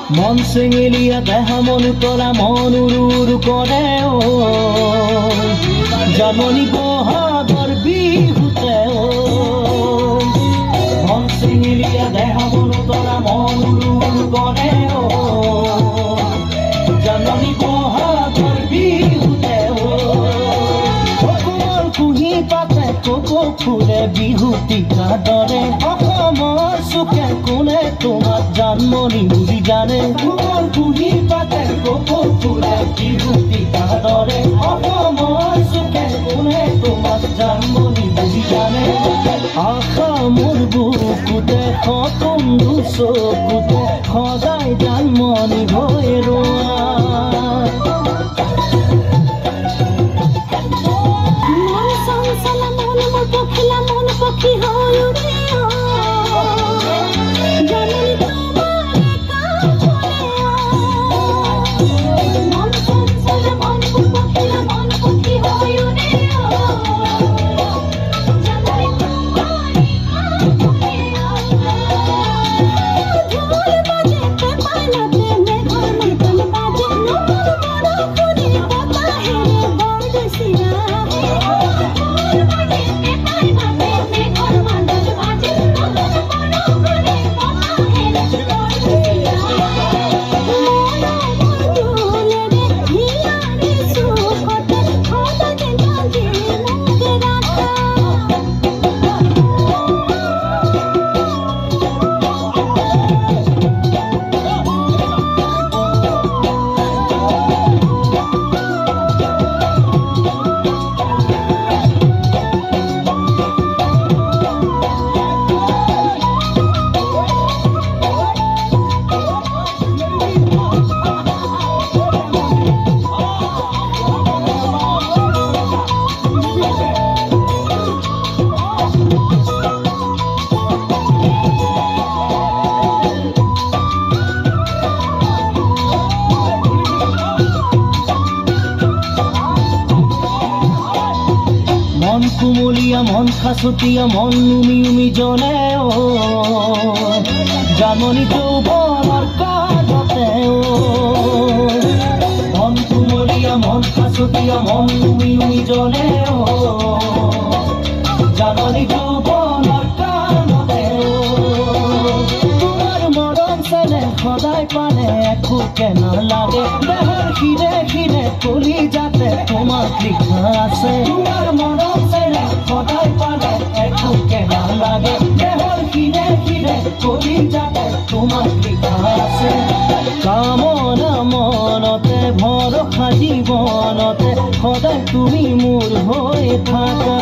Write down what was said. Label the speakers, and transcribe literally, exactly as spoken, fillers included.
Speaker 1: মন চেঙেলীয়া দেহা মন তলা মন উৰু উৰু কৰে ও জাননী বহাগৰ বিহুতে ও মন চেঙেলীয়া দেহা মন তলা মন উৰু উৰু কৰে ও জাননী বহাগৰ বিহুতে ও কোমল কুহি পাতে কোকো ফুলে বিহুটিকা দৰে অসমৰ চুকে কোনে তোমাক জানমণি বুলি জানে কোমল কুহি পাতে কোকো ফুলে বিহুটিকা দৰে অসমৰ চুকে কোনে তোমাক জানমণি বুলি জানে আশা মোৰ বুকুতে সপোন চকুতে সদায় জানমণি হৈ ৰোৱা মন কুমলীয়া মন খাচতীয়া মন উমি উমি জনে ও জাননী যৌৱনৰ কাজতে ও মন কুমলীয়া মন খাচতীয়া মন উমি উমি জনে ও জাননী যৌৱনৰ কাজতে ও তোমাৰ মৰম চেনে সদায় পালে একোকে নালাগে দেহৰ শিৰে শিৰে কলি যাতে তোমাক লিখা আছে তোমাৰ মৰম চেনে সদায় পালে একোকে নালাগে দেহৰ শিৰে শিৰে কলি যাতে তোমাক লিখা আছে কামনা মনতে ভৰসা জীৱনতে সদায় তুমি মোৰ হৈ থাকা